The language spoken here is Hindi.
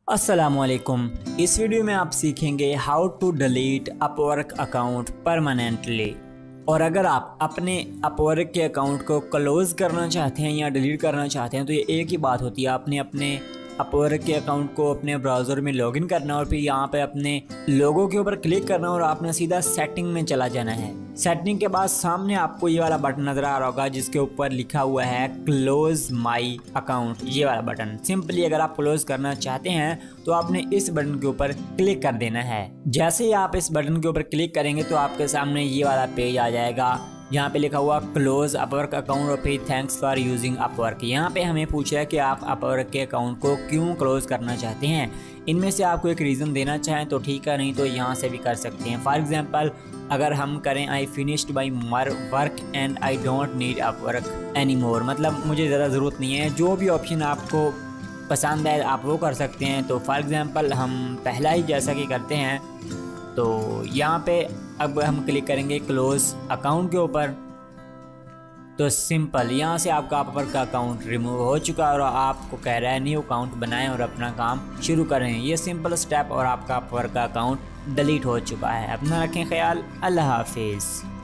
अस्सलामुअलैकुम। इस वीडियो में आप सीखेंगे how to delete Upwork account permanently. और अगर आप अपने अपवर्क के अकाउंट को क्लोज़ करना चाहते हैं या डिलीट करना चाहते हैं तो ये एक ही बात होती है। आपने अपने अपवर्क के अकाउंट को अपने ब्राउज़र में लॉगिन करना और फिर यहाँ पे अपने लोगो के ऊपर क्लिक करना और आपने सीधा सेटिंग में चला जाना है। सेटिंग के बाद सामने आपको ये वाला बटन नज़र आ रहा होगा जिसके ऊपर लिखा हुआ है क्लोज माई अकाउंट। ये वाला बटन सिंपली अगर आप क्लोज करना चाहते हैं तो आपने इस बटन के ऊपर क्लिक कर देना है। जैसे ही आप इस बटन के ऊपर क्लिक करेंगे तो आपके सामने ये वाला पेज आ जाएगा। यहाँ पे लिखा हुआ क्लोज अपवर्क अकाउंट और फिर थैंक्स फॉर यूजिंग अपवर्क। यहाँ पे हमें पूछ रहा है कि आप अपवर्क के अकाउंट को क्यों क्लोज करना चाहते हैं। इनमें से आपको एक रीज़न देना चाहें तो ठीक है, नहीं तो यहाँ से भी कर सकते हैं। फॉर एग्जांपल अगर हम करें I finished by work and I don't need Upwork any more, मतलब मुझे ज़्यादा ज़रूरत नहीं है। जो भी ऑप्शन आपको पसंद है आप वो कर सकते हैं। तो फॉर एग्जांपल हम पहला ही जैसा कि करते हैं तो यहाँ पे अब हम क्लिक करेंगे क्लोज अकाउंट के ऊपर। तो सिंपल यहाँ से आपका अपवर्क का अकाउंट रिमूव हो चुका है और आपको कह रहा है न्यू अकाउंट बनाएं और अपना काम शुरू करें। ये सिंपल स्टेप और आपका अपवर्क का अकाउंट डिलीट हो चुका है। अपना रखें ख्याल। अल्लाह हाफिज़।